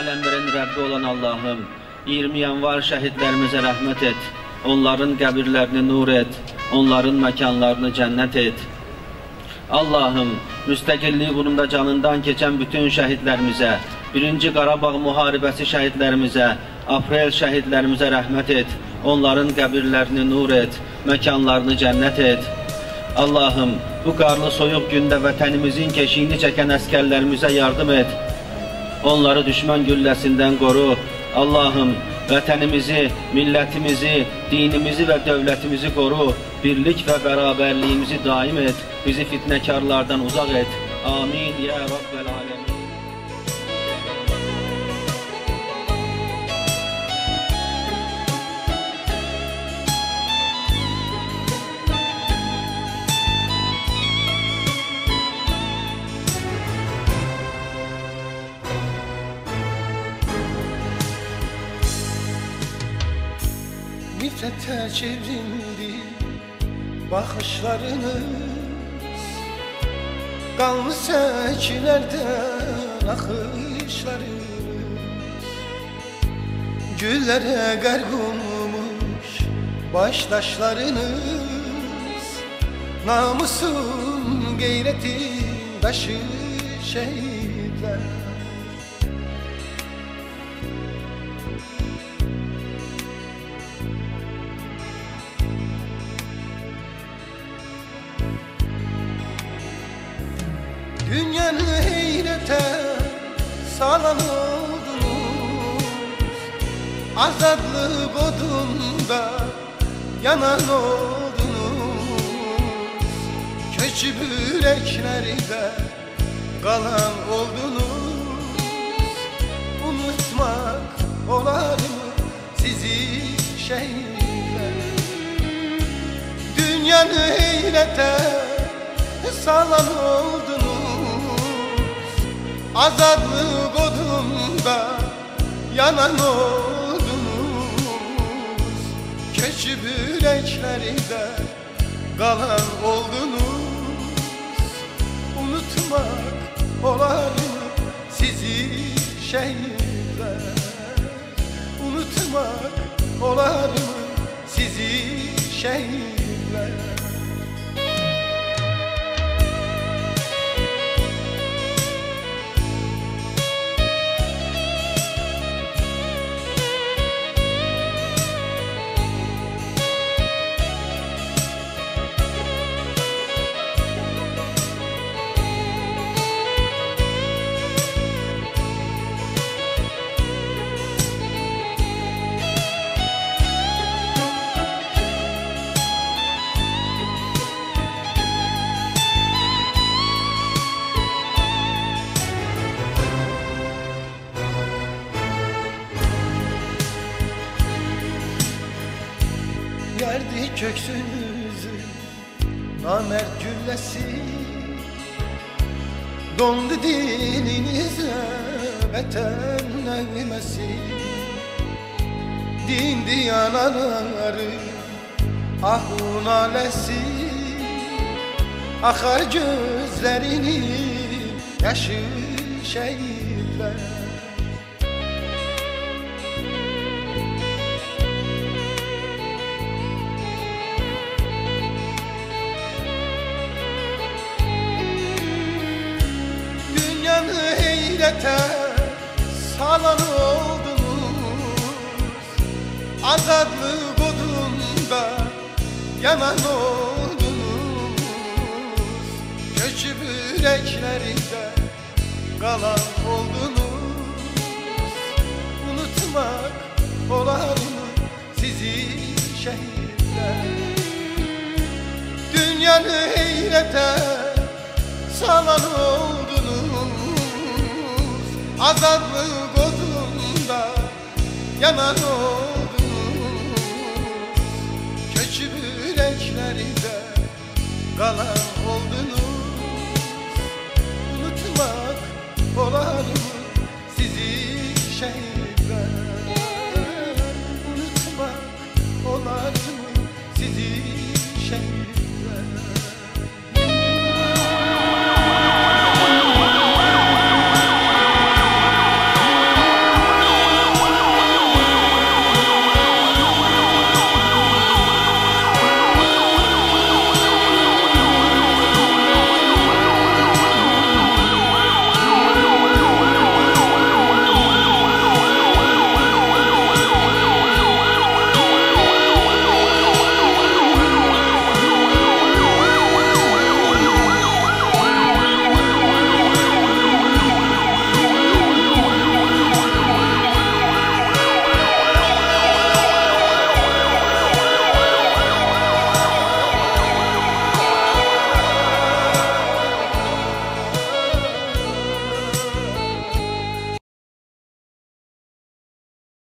alemlerin Rabbi olan Allah'ım, 20 yanvar şehitlerimize rahmet et. Onların kabirlerini nur et. Onların mekanlarını cennet et. Allah'ım, müstakilliği uğrunda canından geçen bütün şehitlerimize, 1. Qarabağ Muharebesi şehitlerimize, Aprel şehitlerimize rahmet et. Onların kabirlerini nur et. Mekanlarını cennet et. Allah'ım, bu karlı soyuq günde vətənimizin keşiğini çeken askerlerimize yardım et. Onları düşman güllesinden koru. Allah'ım, vətənimizi, milletimizi, dinimizi ve devletimizi koru. Birlik ve beraberliğimizi daim et. Bizi fitnekarlardan uzak et. Amin ya Rabbel alemin. Nifrete çevrildi bakışlarınız, kanlı seçilerden akışlarınız, güllere garg olmuş baştaşlarınız, namusun gayretin taşı şehitler. Dünyanı heyrete salan oldunuz, azadlık odunda yanan oldunuz, köçüp yüreklerde kalan oldunuz. Unutmak olar mı sizi şehitler? Dünyanı heyrete salan oldunuz, azadlık odunda yanan oldunuz, köçüp yüreklerde kalan oldunuz. Unutmak olar mı sizi şehitler? Unutmak olar mı sizi şehitler? Yerdi köksünüzü namert güllesi, dondu dilinize vətən nəğməsi. Dindi yanaları ahun aləsi, akar gözlerinin yaşı şehitler. Heyrete salan oldunuz, azadlık odunda yanan oldunuz, köçüp yüreklerinde kalan oldunuz. Unutmak olar mı sizi şehitler? Dünyanı heyrete salan oldunuz, azadlık odunda yanan oldunuz, köçüp yüreklerinde kalan